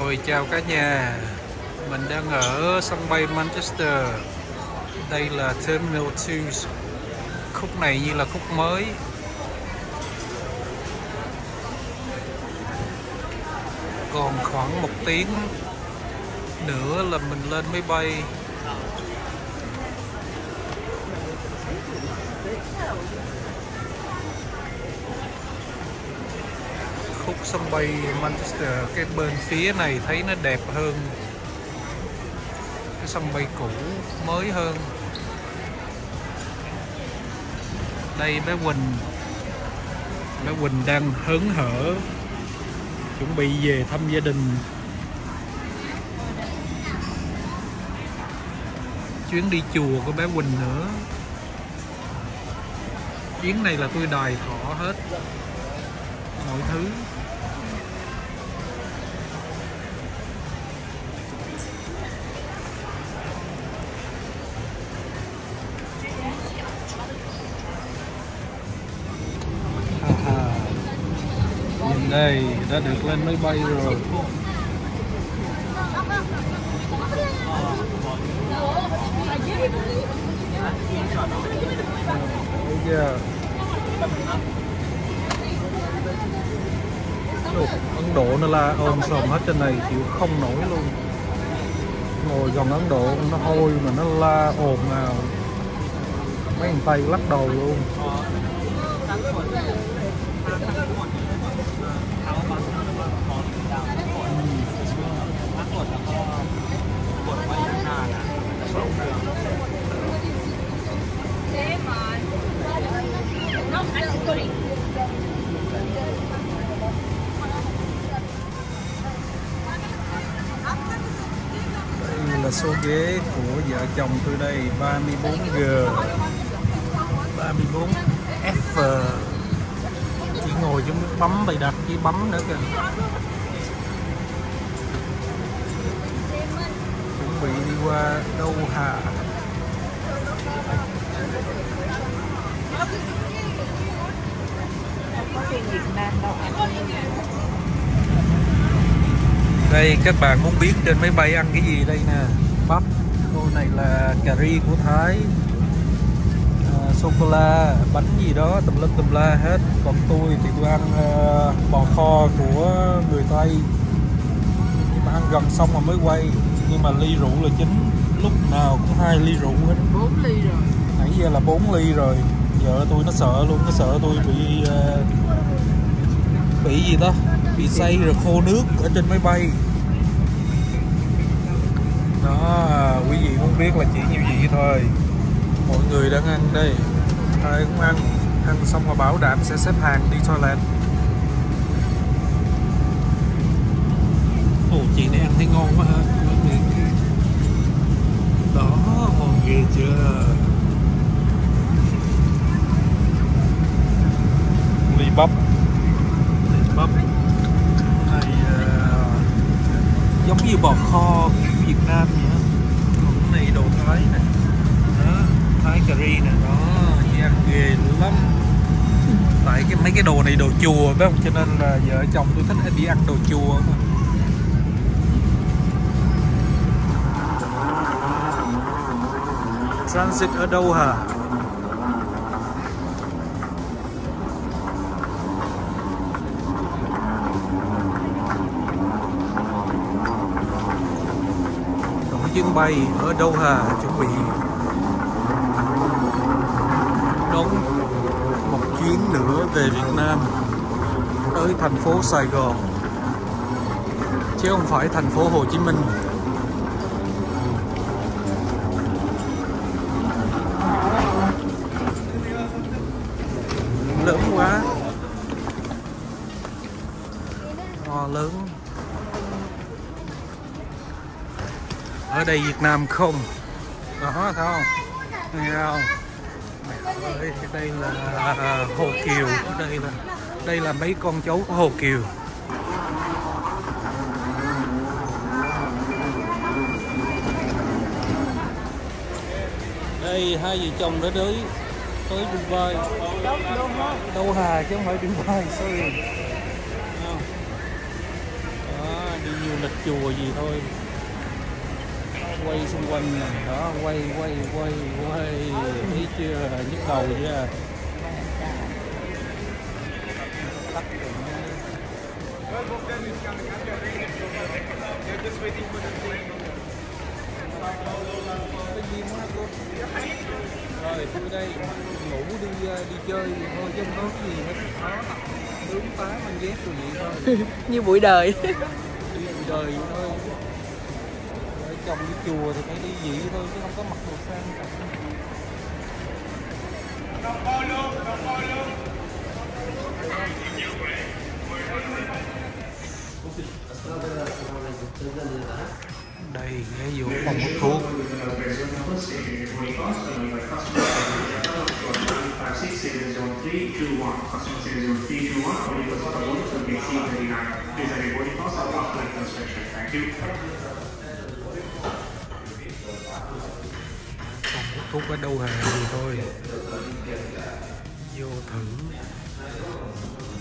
Rồi chào cả nhà. Mình đang ở sân bay Manchester. Đây là Terminal 2. Khúc này như là khúc mới. Còn khoảng 1 tiếng nữa là mình lên máy bay. Khúc sân bay Manchester, cái bên phía này thấy nó đẹp hơn cái sân bay cũ, mới hơn. Đây bé Quỳnh đang hớn hở chuẩn bị về thăm gia đình. Chuyến đi chùa của bé Quỳnh nữa. Chuyến này là tôi đòi thọ hết mọi thứ. Nhìn đây, đã được lên máy bay rồi. Thấy chưa? Ấn Độ nó la ôm sòm hết trên này chịu không nổi luôn. Ngồi gần Ấn Độ nó hôi mà nó la ồn nào. Mấy thằng Tây lắc đầu luôn. Đây là số ghế của vợ chồng tôi đây, 34G 34F. Chỉ ngồi chứ bấm bày đặt chỉ bấm nữa kìa. Chuẩn bị đi qua Doha. Đây các bạn muốn biết trên máy bay ăn cái gì đây nè. Bắp, cô này là cà ri của Thái, sô-cô-la, bánh gì đó tùm lum tùm la hết. Còn tôi thì tôi ăn bò kho của người Tây. Nhưng mà ăn gần xong mà mới quay. Nhưng mà ly rượu là chính. Lúc nào cũng 2 ly rượu hết. 4 ly rồi. Nãy giờ là 4 ly rồi. Vợ tôi nó sợ luôn, nó sợ tôi bị gì đó, bị say rồi khô nước ở trên máy bay. Đó, quý vị muốn biết là chỉ nhiều gì thôi. Mọi người đang ăn đây, ai cũng ăn xong mà bảo đảm sẽ xếp hàng đi toilet. Ồ, chị này ăn thấy ngon quá ha. Đó, ngon ghê chưa. Ly bắp này giống như bò kho của Việt Nam vậy đó. Còn cái này đồ Thái nè, đó, Thái cà ri nè, đó, ăn ghê lắm. Tại mấy cái đồ này đồ chùa phải không, cho nên là vợ chồng tôi thích đi ăn đồ chùa mà. Transit ở đâu hả? Chuyến bay ở Doha chuẩn bị đón một chuyến nữa về Việt Nam, tới thành phố Sài Gòn chứ không phải thành phố Hồ Chí Minh. Lớn quá, lớn. Ở đây Việt Nam không. Đó, thấy không? Nghe không? Mẹ ơi, đây là Hồ Kiều. Đây là mấy con cháu của Hồ Kiều. Đây hai vợ chồng đã tới Dubai. Doha chứ không phải Dubai, sorry. Đó, đi du lịch chùa gì thôi. Quay xung quanh này đó, quay thấy chưa, nhức đầu chưa. Tắt rồi. Rồi tôi đây ngủ đi chơi thôi chứ không có gì hết. Đó, tướng tá mang dép rồi vậy thôi. Như bụi đời. Đi bụi đời vậy thôi. Ở trong cái chùa thì phải đi dị thôi chứ không có mặc đồ sang cả. Đây ghé vô phòng hút thuốc. Phòng hút thuốc ở đâu hàng gì thôi. Vô thử.